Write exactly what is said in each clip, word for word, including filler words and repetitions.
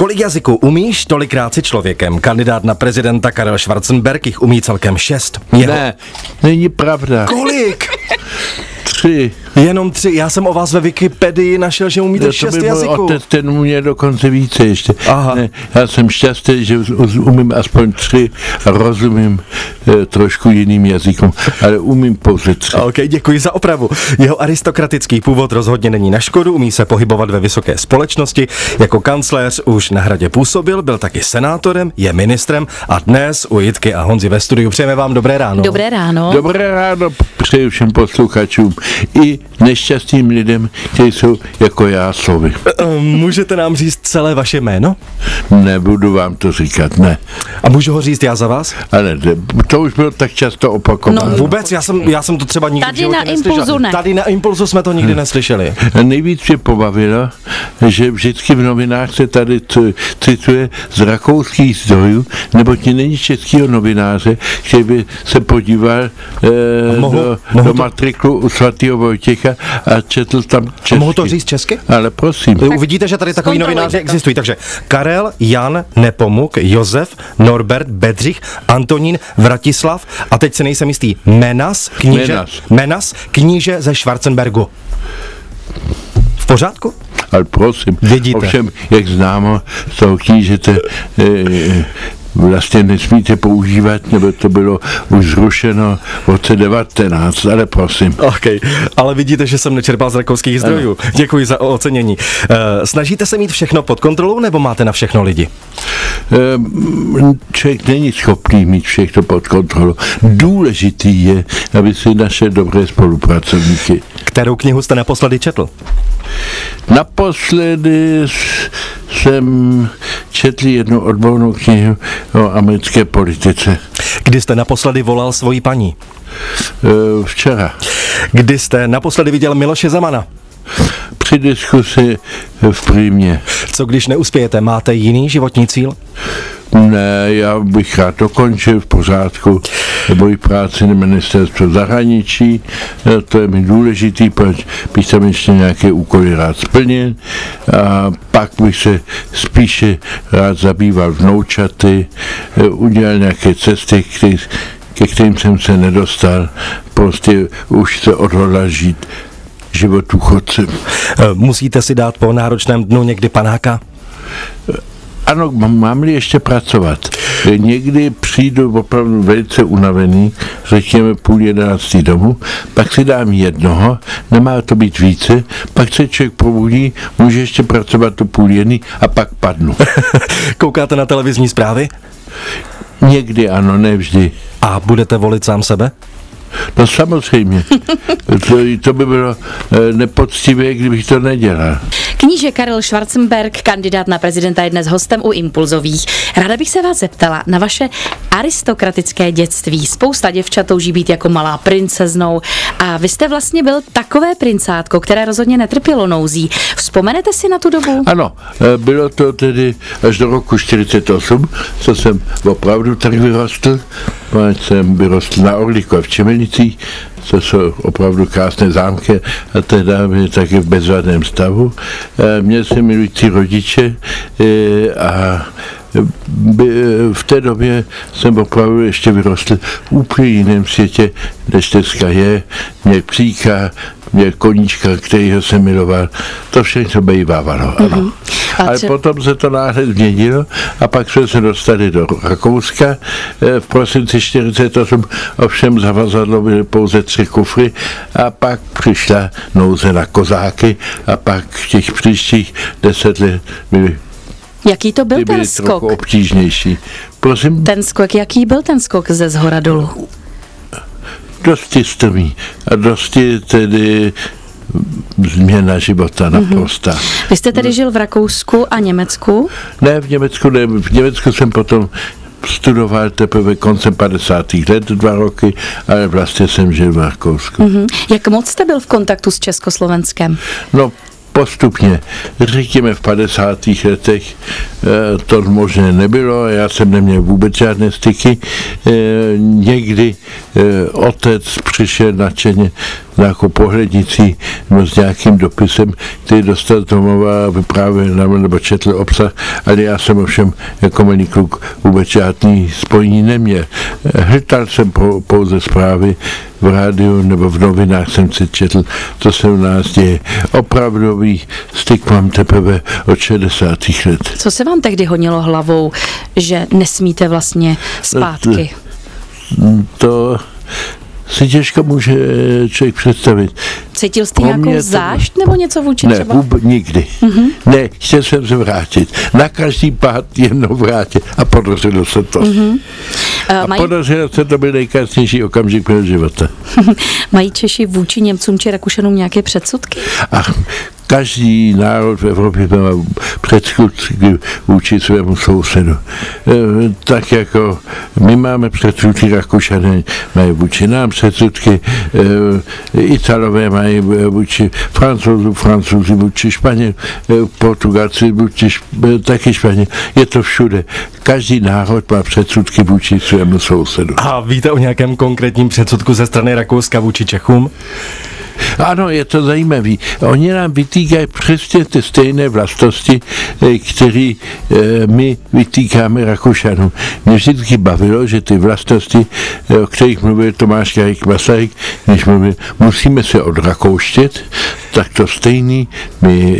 Kolik jazyků umíš, tolikrát si člověkem. Kandidát na prezidenta Karel Schwarzenberg jich umí celkem šest. Jeho... Ne, není pravda. Kolik? Tři. Jenom tři. Já jsem o vás ve Wikipedii našel, že umíte to šest by jazyků. Otec, ten umě dokonce více ještě. Aha. Ne, já jsem šťastný, že umím aspoň tři a rozumím eh, trošku jiným jazykům, ale umím pouze tři. Ok, děkuji za opravu. Jeho aristokratický původ rozhodně není na škodu, umí se pohybovat ve vysoké společnosti. Jako kancléř už na Hradě působil, byl taky senátorem, je ministrem a dnes u Jitky a Honzi ve studiu přejeme vám dobré ráno. Dobré ráno. Dobré ráno přeji všem posluchačům i nešťastným lidem, kteří jsou jako já slovy. Můžete nám říct celé vaše jméno? Nebudu vám to říkat, ne. A můžu ho říct já za vás? Ale to už bylo tak často opakováno. No vůbec, já jsem, já jsem to třeba nikdy Tady na Impulzu ne. Tady na Impulzu jsme to nikdy neslyšeli. Nejvíc mě pobavilo, že vždycky v novinách se tady cituje z rakouských zdrojů, nebo ti není českého novináře, který by se podíval eh, mohu, do, mohu do to... matriklu u svatého Vojtěcha a četl tam česky. A mohu to říct česky? Ale prosím. Tak uvidíte, že tady takový novináři existují. Takže Karel, Jan, Nepomuk, Josef, Norbert, Bedřich, Antonín, Vratislav a teď se nejsem jistý. Menas, kníže, Menas. Menas, kníže ze Schwarzenbergu. V pořádku? Ale prosím. Vidíte. Ovšem, jak známo, z toho knížete e, vlastně nesmíte používat, nebo to bylo už zrušeno v roce devatenáct, ale prosím. Ok, ale vidíte, že jsem nečerpal z rakouských zdrojů. Ano. Děkuji za ocenění. E, snažíte se mít všechno pod kontrolou, nebo máte na všechno lidi? E, člověk není schopný mít všechno pod kontrolou. Důležitý je, aby si našel dobré spolupracovníky. Kterou knihu jste naposledy četl? Naposledy jsem četl jednu odbornou knihu o americké politice. Kdy jste naposledy volal svoji paní? E, včera. Kdy jste naposledy viděl Miloše Zemana? Při diskusi v Prímě. Co když neuspějete, máte jiný životní cíl? Ne, já bych rád dokončil v pořádku moji práci na ministerstvu zahraničí, to je mi důležitý, protože bych tam ještě nějaké úkoly rád splnil a pak bych se spíše rád zabýval vnoučaty, udělal nějaké cesty, který, ke kterým jsem se nedostal, prostě už se odhodlal žít život důchodcem. Musíte si dát po náročném dnu někdy panáka? Ano, mám-li ještě pracovat. Někdy přijdu opravdu velice unavený, řekněme půl jedenáctý domů, pak si dám jednoho, nemá to být více, pak se člověk probudí, může ještě pracovat do půl jedný a pak padnu. Koukáte na televizní zprávy? Někdy ano, ne vždy. A budete volit sám sebe? No samozřejmě. To, to by bylo nepoctivé, kdybych to nedělal. Kníže Karel Schwarzenberg, kandidát na prezidenta, je dnes hostem u Impulzových. Ráda bych se vás zeptala na vaše aristokratické dětství. Spousta děvčat touží být jako malá princeznou a vy jste vlastně byl takové princátko, které rozhodně netrpělo nouzí. Vzpomenete si na tu dobu? Ano, bylo to tedy až do roku čtyřicet osm, co jsem opravdu tak vyrostl. Jsem vyrostl na Orlíku a v Čemelnicích, co jsou opravdu krásné zámky a teda mě taky v bezvadném stavu. Měl jsem milující rodiče a v té době jsem opravdu ještě vyrostl v úplně jiném světě, než dneska je. Měl psíka, měl koníčka, kterýho jsem miloval. To všechno bývávalo, ano. Mm-hmm. Ale če... potom se to náhle změnilo a pak jsme se dostali do Rakouska. V prosinci čtyřicet osm ovšem zavazadlo byly pouze tři kufry a pak přišla nouze na kozáky a pak v těch příštích deset let byly Jaký to byl ten skok? Trochu obtížnější. Prosím? Ten skok, jaký byl ten skok ze zhora dolů? Dosti strmý a dosti tedy změna života naprosta. Mm-hmm. Vy jste tedy žil v Rakousku a Německu? Ne, v Německu ne. V Německu jsem potom studoval teprve koncem padesátých let, dva roky, ale vlastně jsem žil v Rakousku. Mm-hmm. Jak moc jste byl v kontaktu s Československem? No, postupně. Řekněme v padesátých letech to možné nebylo, já jsem neměl vůbec žádné styky. Někdy otec přišel nadšeně nějakou pohlednicí no, s nějakým dopisem, který dostal domova, vyprávěl nám nebo četl obsah, ale já jsem ovšem jako malý kluk vůbec žádný spojení neměl. Hledal jsem pouze zprávy v rádiu nebo v novinách jsem si četl, co se u nás děje. Opravdový styk mám teprve od šedesátých let. Co se vám tehdy honilo hlavou, že nesmíte vlastně zpátky? To si těžko může člověk představit. Cítil jste nějakou to... zášť nebo něco vůči ne, třeba? Ne, vůbec nikdy. Mm-hmm. Ne, chtěl jsem se vrátit. Na každý pád jednou vrátit a podařilo se to. Mm-hmm. A Mají... podařilo se to, byl nejkrásnější okamžik mého života. Mají Češi vůči Němcům či Rakušanům nějaké předsudky? Ach, každý národ v Evropě má předsudky vůči svému sousedu. E, tak jako my máme předsudky, Rakušané mají vůči nám předsudky, e, Italové mají vůči Francouzů, Francouzi vůči Španěl, e, Portugalci vůči e, taky Španěl. Je to všude. Každý národ má předsudky vůči svému sousedu. A víte o nějakém konkrétním předsudku ze strany Rakouska vůči Čechům? Ano, je to zajímavé. Oni nám vytýkají přesně ty stejné vlastnosti, které my vytýkáme Rakušanům. Mě vždycky bavilo, že ty vlastnosti, o kterých mluvil Tomáš Garrigue Masaryk, když mluvil, musíme se odrakouštět, tak to stejný mi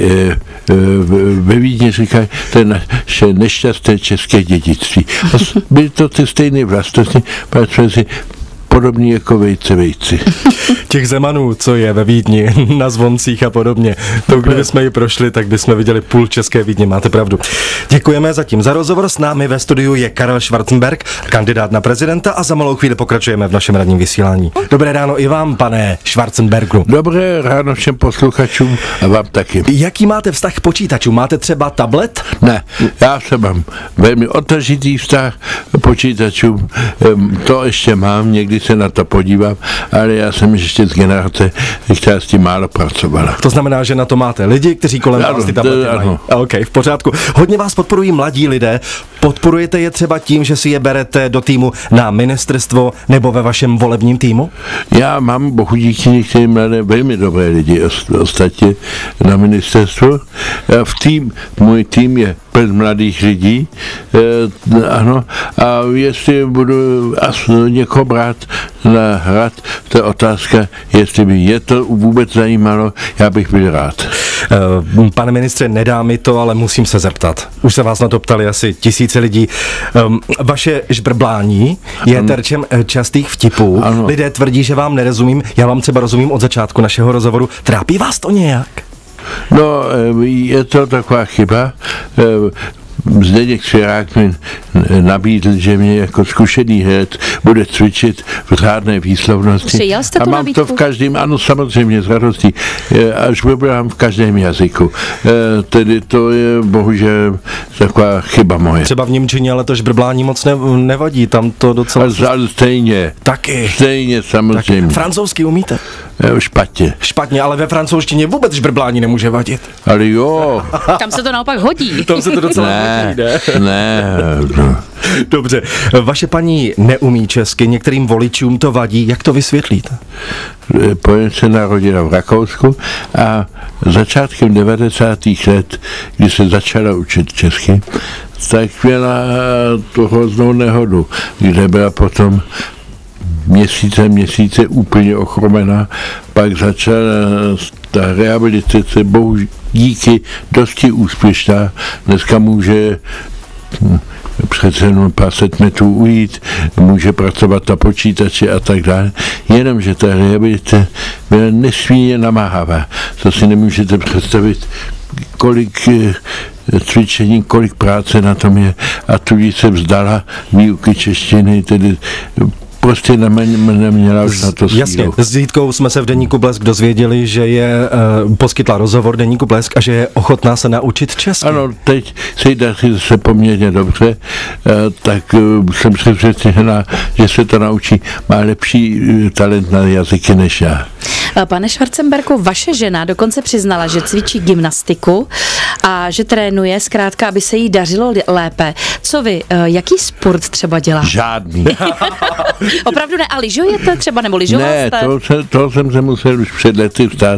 ve Vídni říkají, to je naše nešťastné české dědictví. Byly to ty stejné vlastnosti, protože si podobný jako vejce vejci. Těch Zemanů, co je ve Vídni, na Zvoncích a podobně. To, kdyby jsme ji prošli, tak bychom viděli půl české Vídně, máte pravdu. Děkujeme zatím za rozhovor. S námi ve studiu je Karel Schwarzenberg, kandidát na prezidenta, a za malou chvíli pokračujeme v našem radním vysílání. Dobré ráno i vám, pane Schwarzenbergu. Dobré ráno všem posluchačům a vám taky. Jaký máte vztah k počítačům? Máte třeba tablet? Ne, já se mám velmi odtažitý vztah k počítačům. To ještě mám, někdy se na to podívám, ale já jsem ještě z generace, která s tím málo pracovala. To znamená, že na to máte lidi, kteří kolem ano, vás ty tablety mají. OK, v pořádku. Hodně vás podporují mladí lidé. Podporujete je třeba tím, že si je berete do týmu na ministerstvo nebo ve vašem volebním týmu? Já mám bohu díky některým mladé velmi dobré lidi ostatně na ministerstvu. V tým, můj tým je pln mladých lidí, e, ano, a jestli budu někoho brát na hrad, to je otázka, jestli by je to vůbec zajímalo, já bych byl rád. E, pane ministře, nedá mi to, ale musím se zeptat. Už se vás na to ptali asi tisíce lidí. E, vaše žbrblání je ano. terčem častých vtipů. Ano. Lidé tvrdí, že vám nerozumím, já vám třeba rozumím od začátku našeho rozhovoru. Trápí vás to nějak? No, je to taková chyba. Zdeněk Svěrák mi nabídl, že mě jako zkušený herec bude cvičit v řádné výslovnosti. Přijal jste tu a mám nabídku? To v každém, ano, samozřejmě s radostí, až vybrám v každém jazyku. Tedy to je bohužel taková chyba moje. Třeba v němčině, ale to žbrblání moc ne, nevadí, tam to docela... Ale stejně. Taky. Stejně, samozřejmě. Taky. Francouzsky umíte? Špatně. Špatně, ale ve francouzštině vůbec žbrblání nemůže vadit. Ale jo. Tam se to naopak hodí. Tam se to docela ne, hodí, ne? Ne. Dobře, vaše paní neumí česky, některým voličům to vadí, jak to vysvětlíte? Pojem se narodila v Rakousku a začátkem devadesátých let, kdy se začala učit česky, tak měla tu hroznou nehodu, kde byla potom měsíce, měsíce úplně ochromená, pak začala ta rehabilitace, bohu díky, dosti úspěšná. Dneska může hm, přece jenom pár set metrů ujít, může pracovat na počítači a tak dále. Jenomže ta rehabilitace byla nesmírně namáhavá. To si nemůžete představit, kolik cvičení, kolik práce na tom je, a tudíž se vzdala výuky češtiny, tedy prostě neměla už na to sílu. Jasně, s Jítkou jsme se v Deníku Blesk dozvěděli, že je uh, poskytla rozhovor Deníku Blesk a že je ochotná se naučit česky. Ano, teď se daří se poměrně dobře, uh, tak uh, jsem přesvědčená, že se to naučí. Má lepší uh, talent na jazyky než já. Pane Schwarzenbergu, vaše žena dokonce přiznala, že cvičí gymnastiku a že trénuje zkrátka, aby se jí dařilo lépe. Co vy, jaký sport třeba dělá? Žádný. Opravdu ne, a lyžujete třeba, nebo lyžoval Ne, jste? to, se, to jsem se musel už před lety vstát,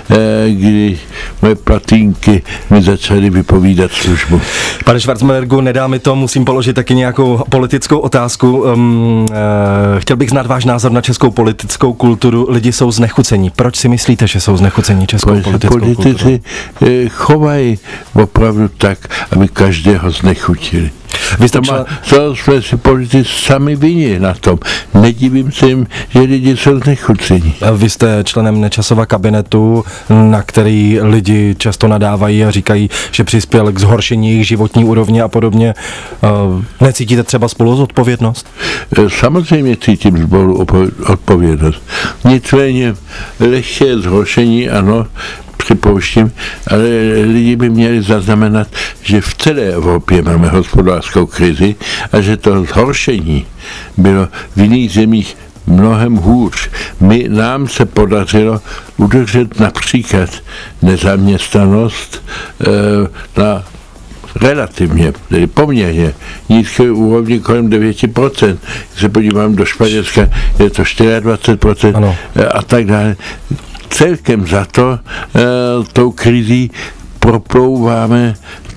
kdy moje platínky mi začaly vypovídat službu. Pane Schwarzenbergu, nedá mi to, musím položit taky nějakou politickou otázku. Um, uh, chtěl bych znát váš názor na českou politickou kulturu. Lidi jsou znechucení. Proč si myslíte, že jsou znechucení českou Protože politickou politici kulturu? chovají opravdu tak, aby každého znechutili. Vy jste To, má, člen... to jsme si politici sami viní na tom. Nedivím se jim, že lidi jsou znechucení. Vy jste členem Nečasova kabinetu, na který lidi často nadávají a říkají, že přispěl k zhoršení jejich životní úrovně a podobně. Necítíte třeba spolu zodpovědnost? Samozřejmě cítím spolu odpovědnost. Nicméně lehké zhoršení, ano, připouštím, ale lidi by měli zaznamenat, že v celé Evropě máme hospodářskou krizi a že to zhoršení bylo v jiných zemích mnohem hůř. My, nám se podařilo udržet například nezaměstnanost e, na relativně, tedy poměrně nízké úrovni kolem devět procent. Když se podívám do Španělska, je to dvacet čtyři procent ano. A tak dále. Celkem za to e, tou krizí proplouváme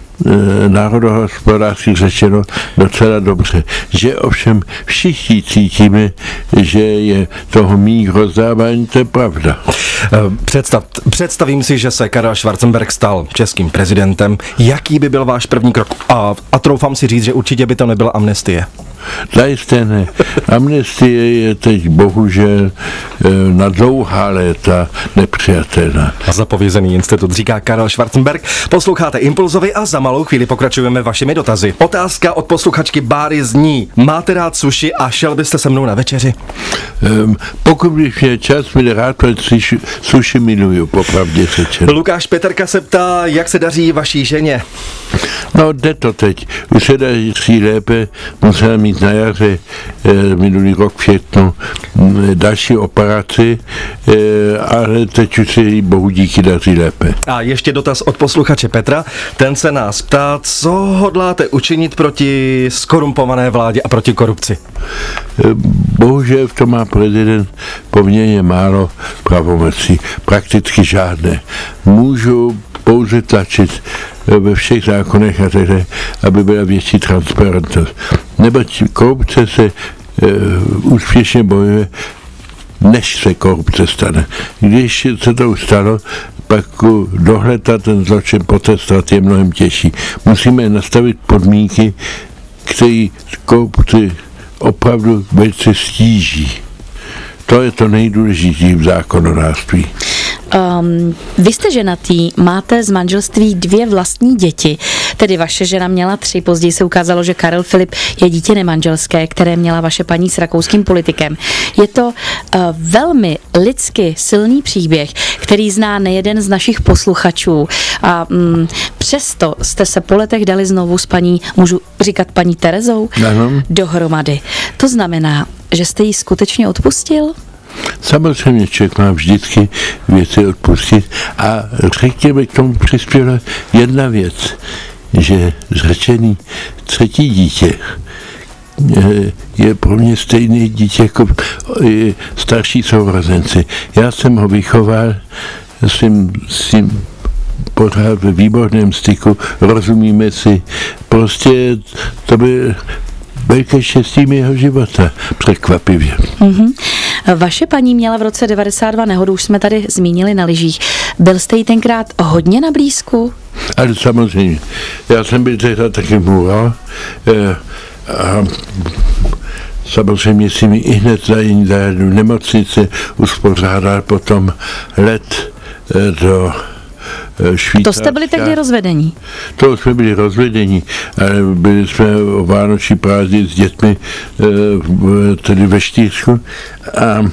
e, národohospodářsky řečeno docela dobře. Že ovšem všichni cítíme, že je toho míň rozdávání, to je pravda. Představ, představím si, že se Karel Schwarzenberg stal českým prezidentem. Jaký by byl váš první krok? A, a troufám si říct, že určitě by to nebyla amnestie. Zajisté ne. Amnestie je teď bohužel na dlouhá léta nepřijatelná. A zapovězený institut, říká Karel Schwarzenberg. Posloucháte Impulzovi a za malou chvíli pokračujeme vašimi dotazy. Otázka od posluchačky Báry zní: máte rád sushi a šel byste se mnou na večeři? Um, pokud bych měl čas, mi rád, protože sushi miluju, popravdě řečeno. Lukáš Peterka se ptá, jak se daří vaší ženě? No, jde to teď. Už se daří lépe, musela mít na jaře e, minulý rok v květnu e, další operaci, e, ale teď už se jí bohu díky daří lépe. A ještě dotaz od posluchače Petra. Ten se nás ptá, co hodláte učinit proti skorumpované vládě a proti korupci? E, bohužel v tom má prezident poměrně málo pravomocí, prakticky žádné. Můžu pouze tlačit ve všech zákonech a tedy, aby byla větší transparentnost. Neboť korupce se e, úspěšně bojuje, než se korupce stane. Když se to už stalo, pak dohled a ten zločin potrestat je mnohem těžší. Musíme nastavit podmínky, které korupci opravdu velice stíží. To je to nejdůležitější v zákonodárství. Um, vy jste ženatý, máte z manželství dvě vlastní děti, tedy vaše žena měla tři, později se ukázalo, že Karel Filip je dítě nemanželské, které měla vaše paní s rakouským politikem. Je to uh, velmi lidsky silný příběh, který zná nejeden z našich posluchačů a um, přesto jste se po letech dali znovu s paní, můžu říkat paní Terezou, ano, dohromady. To znamená, že jste jí skutečně odpustil? Samozřejmě člověk má vždycky věci odpustit a řekněme, k tomu přispěla jedna věc, že řečený třetí dítě je pro mě stejný dítě jako starší sourozenci. Já jsem ho vychoval, jsem s ním pořád ve výborném styku, rozumíme si, prostě to by velké štěstí mého života, překvapivě. Mm-hmm. Vaše paní měla v roce devadesát dva nehodu, už jsme tady zmínili na lyžích. Byl jste jí tenkrát hodně na blízku? Ale samozřejmě. Já jsem byl tehdy taky mural a samozřejmě si mi i hned za jednu nemocnici uspořádal potom let do Švýcarska. To jste byli tehdy rozvedení? To jsme byli rozvedení, ale byli jsme o vánoční prázdniny s dětmi tedy ve Štýrsku a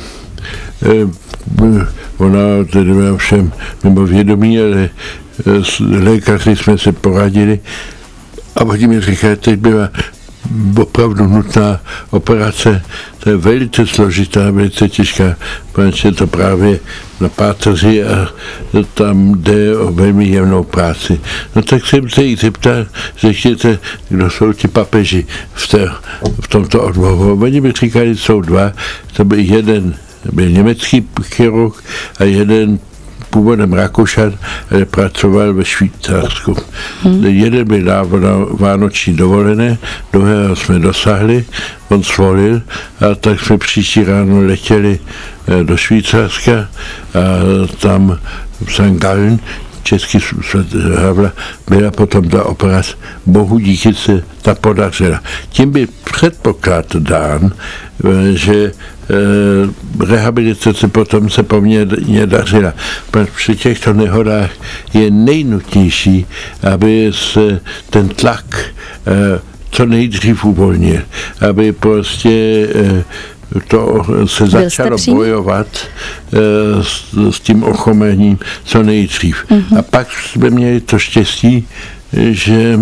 ona tedy byla všem mimo vědomí, ale s lékaři jsme se poradili a oni mi říkali, teď byla opravdu nutná operace, to je velice složitá, velice těžká, protože to právě na páteři a tam jde o velmi jemnou práci. No tak jsem se jich zeptal, řekněte, kdo jsou ti papeži v, té, v tomto odboru. Oni mi říkali, jsou dva, to byl jeden byl německý chirurg a jeden původem Rakušan, ale pracoval ve Švýcarsku. Hmm. Jeden byl dávno na vánoční dovolené, druhého jsme dosáhli, on svolil a tak jsme příští ráno letěli do Švýcarska a tam v Sankt Gallen český Havla byla potom ta operace. Bohu díky se ta podařila. Tím by předpoklad dán, že rehabilitace potom se poměrně dařila. Při těchto nehodách je nejnutnější, aby se ten tlak co nejdřív uvolnil, aby prostě to se začalo bojovat s, s tím ochomením co nejdřív. Mm-hmm. A pak jsme měli to štěstí, že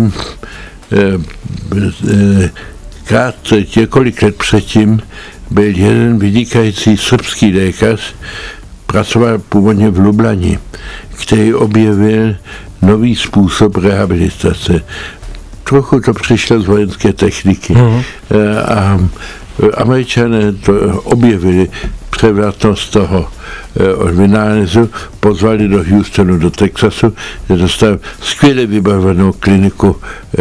krát několik let předtím byl jeden vynikající srbský lékař, pracoval původně v Lublani, který objevil nový způsob rehabilitace. Trochu to přišlo z vojenské techniky. Mm-hmm. A Američané to objevili převratnost toho od vynálezu, pozvali do Houstonu, do Texasu, kde dostal skvěle vybavenou kliniku,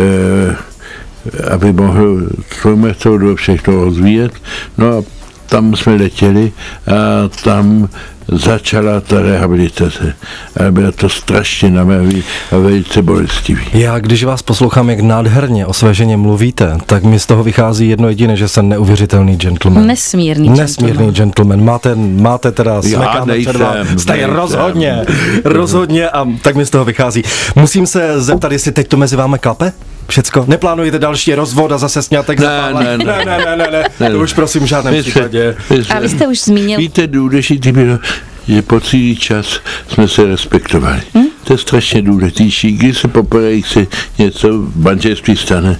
aby mohl svou metodu všechno rozvíjet. No a tam jsme letěli a tam začala ta rehabilitace. Ale bylo to strašně namavý a velice bolestivý. Já, když vás poslouchám, jak nádherně osvěženě mluvíte, tak mi z toho vychází jedno jediné, že jsem neuvěřitelný gentleman. Nesmírný gentleman. Nesmírný gentleman. Máte, máte teda smekáme před vám. Jste rozhodně, rozhodně a tak mi z toho vychází. Musím se zeptat, jestli teď to mezi vámi klape? Všecko? Neplánujete další rozvod a zase sňatek za pár let? Ne, ne, ne, ne, ne, ne, to už prosím v žádném případě. A vy jste už zmínil... Víte, důležitý bylo, že po celý čas jsme se respektovali. Hmm? To je strašně důležitější. Když se poprvé se něco v manželství stane,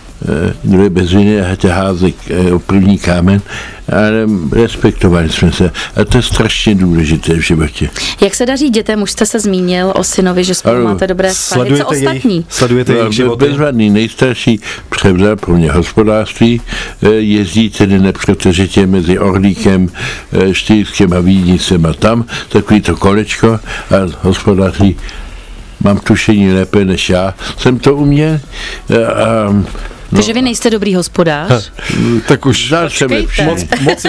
kdo je bez viny a házek o první kámen, ale respektovali jsme se. A to je strašně důležité v životě. Jak se daří dětem? Už jste se zmínil o synovi, že spolu máte dobré vztahy. Co ostatní? Jej, sledujete jejich životy? Bezvadný nejstarší převzal pro mě hospodářství, jezdí tedy nepřetržitě mezi Orlíkem, Štýrskem a Vídnicem a tam, takový to kolečko a hospodářství. Mám tušení lépe než já. Jsem to uměl. A, No. Takže vy nejste dobrý hospodář? Ha, tak už znal jsem lepší. Moc, moc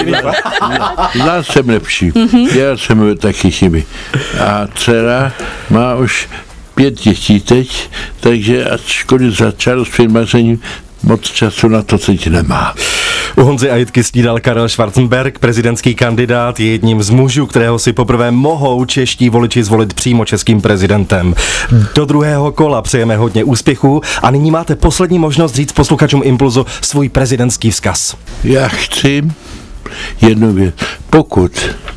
znal jsem lepší. Mm-hmm. Já jsem taky chyby. A dcera má už pět dětí teď, takže ačkoliv začal s filmařením, moc času na to teď nemá. U Honzy a Jitky snídal Karel Schwarzenberg, prezidentský kandidát, je jedním z mužů, kterého si poprvé mohou čeští voliči zvolit přímo českým prezidentem. Do druhého kola přejeme hodně úspěchů a nyní máte poslední možnost říct posluchačům Impulzu svůj prezidentský vzkaz. Já chci jednu věc. Pokud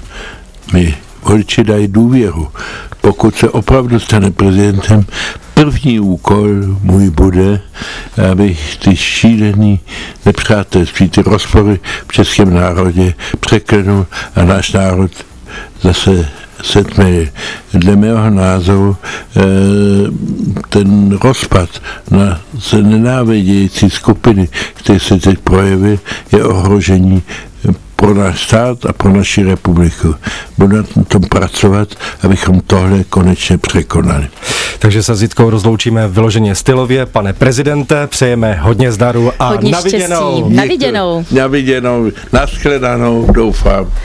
mi voliči dají důvěru, pokud se opravdu stane prezidentem, první úkol můj bude, abych ty šílený nepřátelství, ty rozpory v českém národě překlenul a náš národ zase setměl. Dle mého názoru ten rozpad na se nenávidějící skupiny, které se teď projeví, je ohrožení pro náš stát a pro naši republiku. Budu na tom pracovat, abychom tohle konečně překonali. Takže se s Jitkou rozloučíme vyloženě stylově. Pane prezidente, přejeme hodně zdaru a hodně naviděnou. Naviděnou. Naviděnou, nashledanou, doufám.